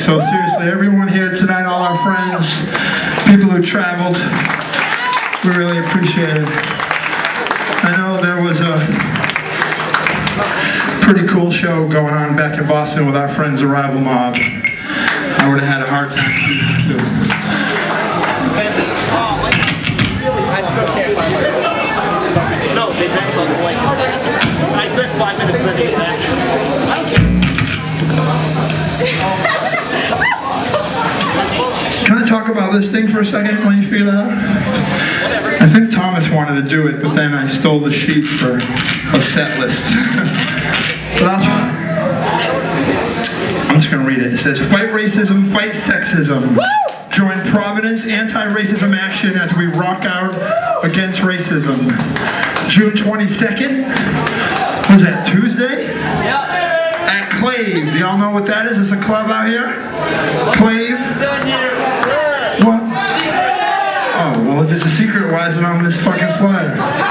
So seriously, everyone here tonight, all our friends, people who traveled, we really appreciate it. I know there was a pretty cool show going on back in Boston with our friends, the Rival Mob. I would have had a hard time seeing them too. I still can't find my phone. No, they backed on the way. I spent 5 minutes ready to get back. I don't care. Can I talk about this thing for a second while you figure that out? Whatever. I think Thomas wanted to do it, but then I stole the sheet for a set list. But that's fine. I'm just going to read it. It says, fight racism, fight sexism. Woo! Join Providence anti-racism action as we rock out against racism. June 22nd. Was that Tuesday? Yeah. At Clave. Y'all know what that is? It's a club out here? Clave? What? Oh, well if it's a secret, why is it on this fucking flyer?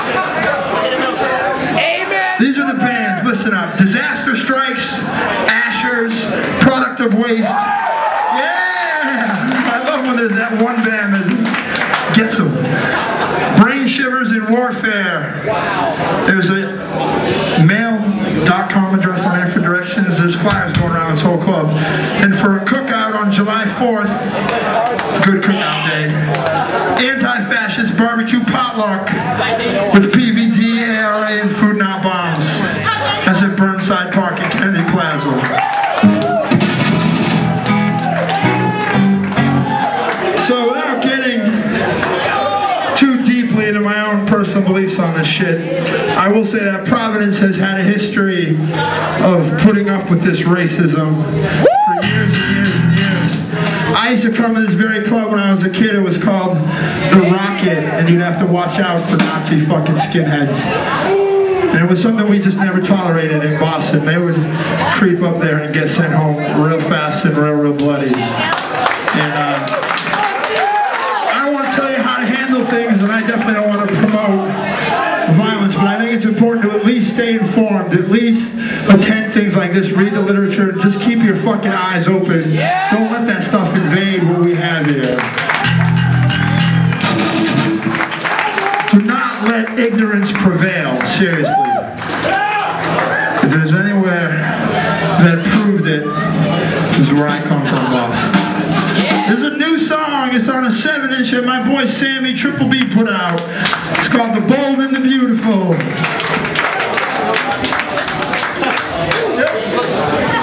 Amen. These are the bands, listen up. Disaster Strikes, Ashers, Product of Waste. Yeah! I love when there's that one band that just gets them. Brain Shivers in Warfare. There's a mail.com address on there for directions. There's flyers going around this whole club. And for a cookout on July 4th, good cookout day, anti-fascist barbecue potluck with PVD, ARA, and Food Not Bombs. That's at Burnside Park in Kennedy Plaza. So without getting too deeply into my own personal beliefs on this shit, I will say that Providence has had a history of putting up with this racism for years and years and years. I used to come to this very club when I was a kid. It was called The Rocket, and you'd have to watch out for Nazi fucking skinheads. And it was something we just never tolerated in Boston. They would creep up there and get sent home real fast and real bloody. And I don't want to tell you how to handle things, and I definitely don't want to promote violence, but I think it's important to at least stay informed, at least attend things like this, read the literature, and just keep your fucking eyes open. Don't let that stuff invade what we have here. Do not let ignorance prevail, seriously. If there's anywhere that proved it, this is where I come from, Boston. There's a new song, it's on a 7-inch that my boy Sammy Triple B put out. It's called The Bold and the Beautiful. Yep.